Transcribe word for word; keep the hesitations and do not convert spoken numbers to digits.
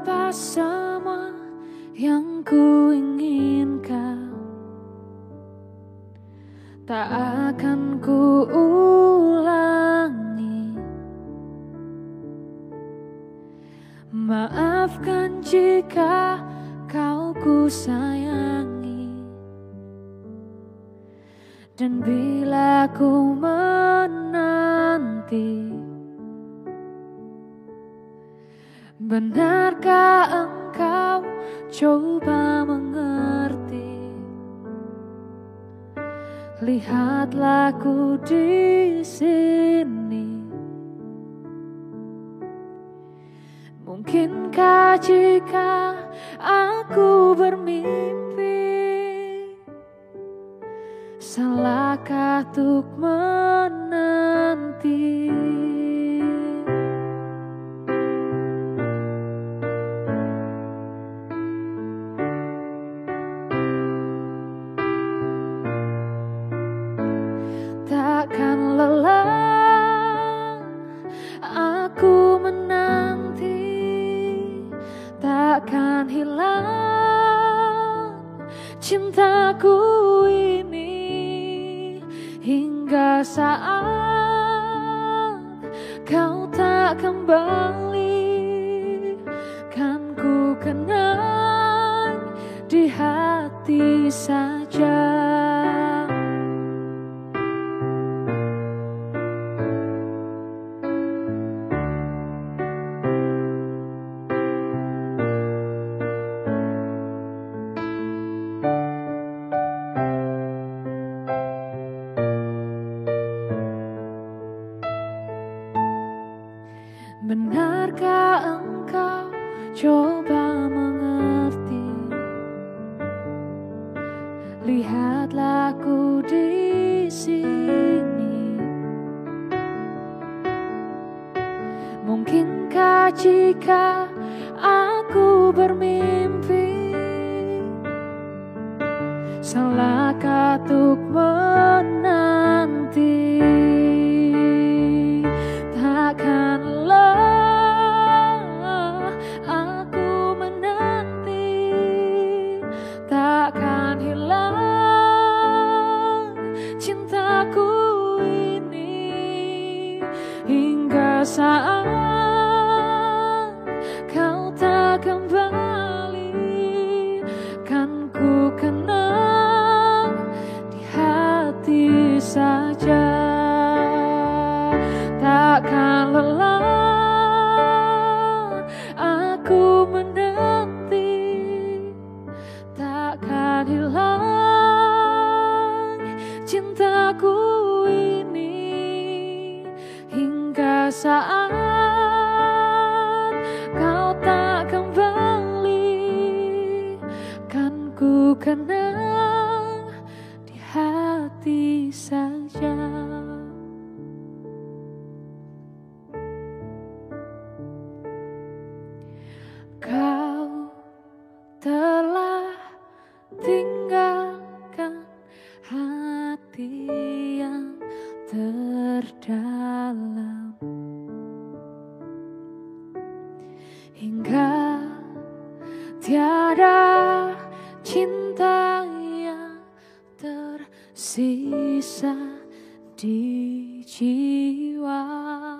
lepas semua yang ku inginkan, tak akan ku ulangi. Maafkan jika kau ku sayangi, dan bila ku menanti, benarkah engkau coba mengerti? Lihatlah ku di sini. Mungkinkah jika aku bermimpi, salahkah untuk menanti? Takkan lelah aku menanti, takkan hilang cintaku ini, hingga saat kau tak kembali, kan ku kenang di hati saja. Benarkah engkau coba mengerti? Lihatlah ku di sini. Mungkinkah jika aku bermimpi, salahkah untuk menanti? Takkanlah aku menanti, takkan hilang cintaku ini, hingga saat kau tak kembali, kan ku kenang di hati saja. Takkan lelah aku menanti, takkan hilang cintaku ini, hingga saat kau tak kembali, kan ku kenang di hati saja. Kau telah tinggalkan hati yang terdalam, hingga tiada cinta yang tersisa di jiwa.